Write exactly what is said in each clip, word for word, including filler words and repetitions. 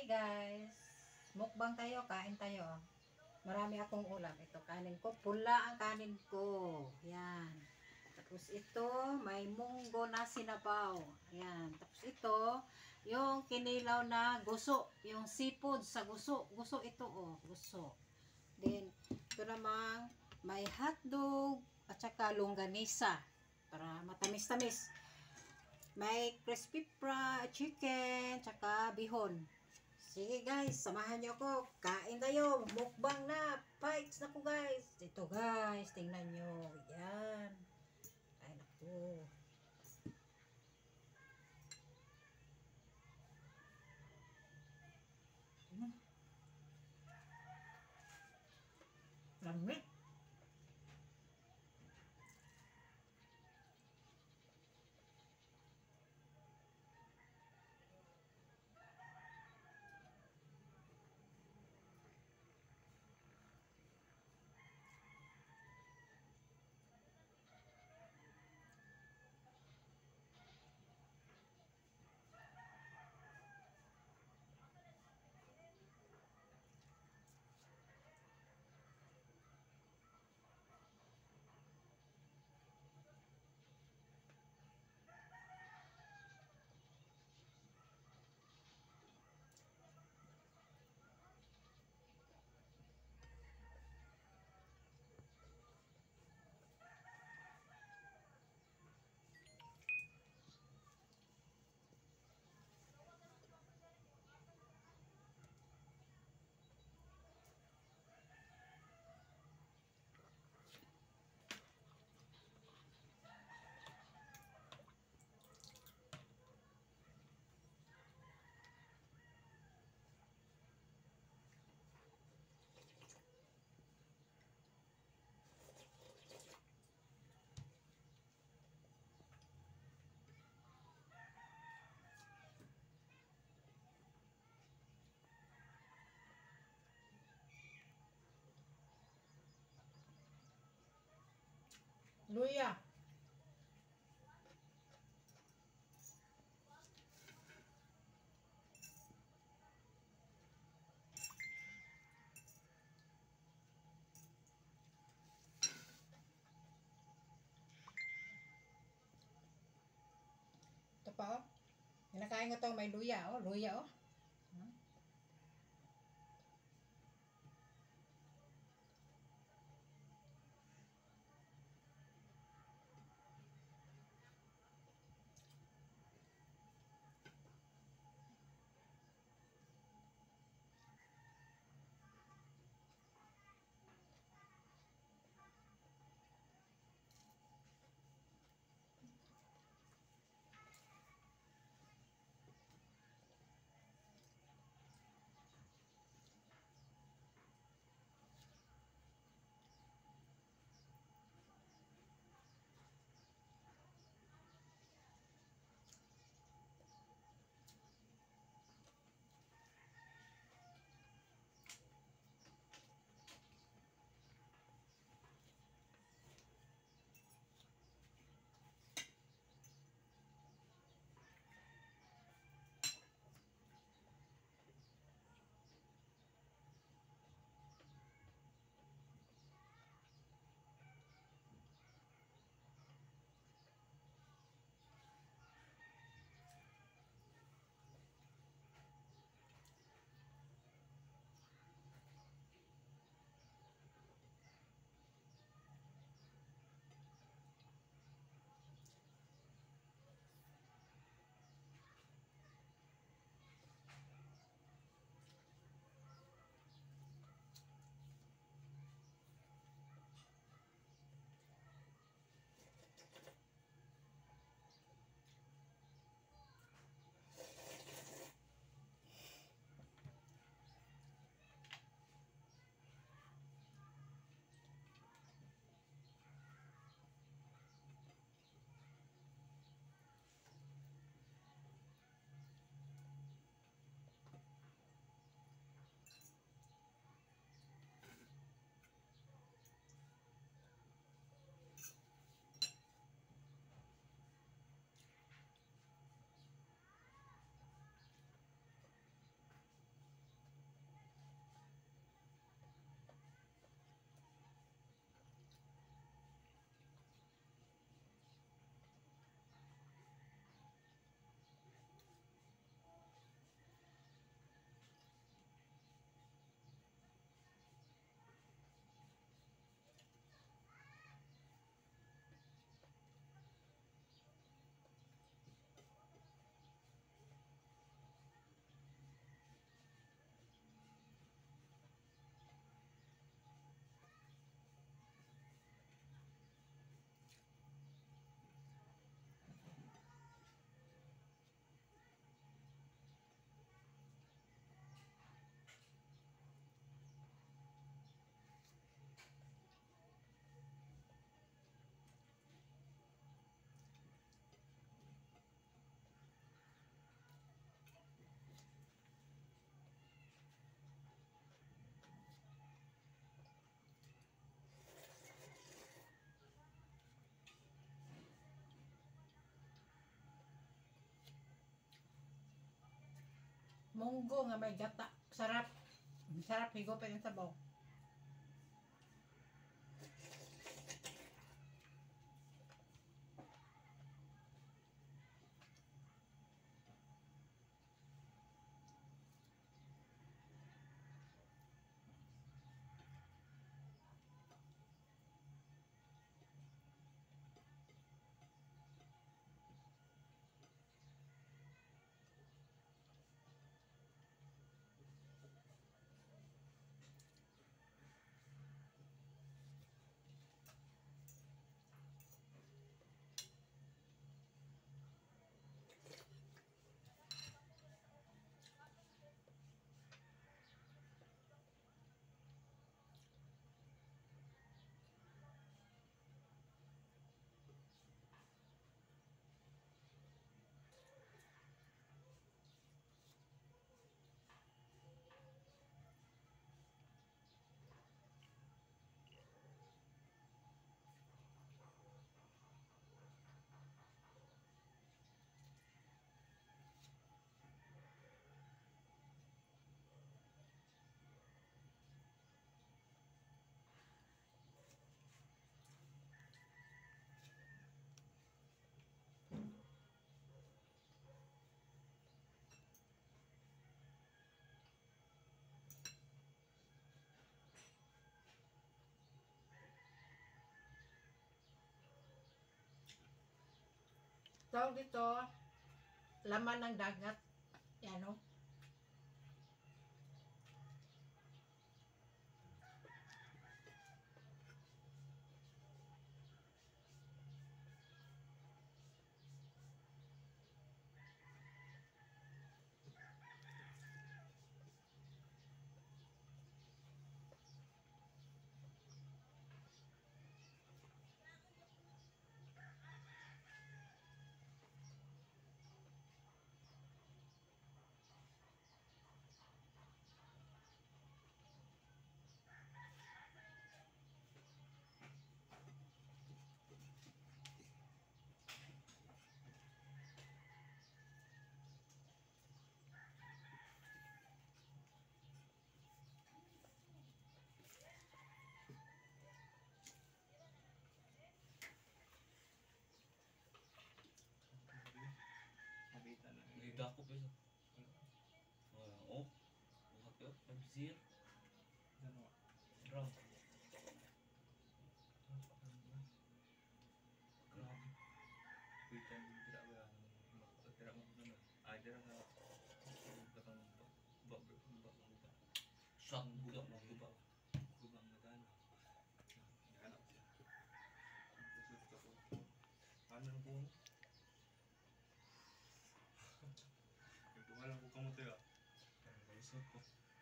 guys, mukbang tayo, kain tayo. Marami akong ulam. Ito kanin ko, pula ang kanin ko. Yan. Tapos ito, may munggo na sinabaw. Yan. Tapos ito, yung kinilaw na guso, yung seafood sa guso. Guso ito oh, guso. Then, ito namang may hotdog at saka longganisa para matamis-tamis. May crispy fried chicken, tsaka bihon. Sige guys, samahan niyo ako. Kain tayo. Mukbang na. Fights na ko guys. Ito guys, tingnan niyo. Yan. Kain ako. Hmm. Lamig. Luya. Ito pa oh. Kinakain ko to, may luya oh. Luya oh. Hmm. Munggo nga may gata. Sarap. Sarap higupin yung sabaw. Tawag dito, laman ng dagat. Yan o. Dako pa isa. Oh, buhat yun. Nabisir. Ram. Grabe. Pitan tidak ba tidak mo na. Ay dira na. Katang bab bab bab. Shot budak mo budak. Kubang nagan. Anak siya. Ano nang puno? Walang ko kamote ah. Isot ko.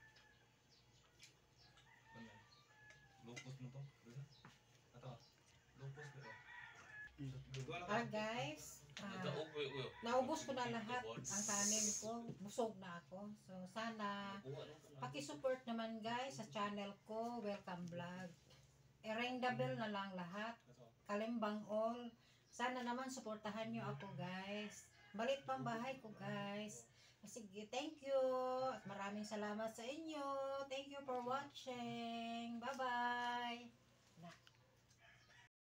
Ano? Locust mo to? Ato. Locust pero. Ah guys, ah, naubos ko na lahat ang kanin ko. Busog na ako. So sana paki-support naman guys sa channel ko. Welcome vlog. I-ring the bell na lang lahat. Kalimbang all. Sana naman suportahan nyo ako guys. Balit pang bahay ko guys. Sige, thank you. At maraming salamat sa inyo. Thank you for watching. Bye-bye.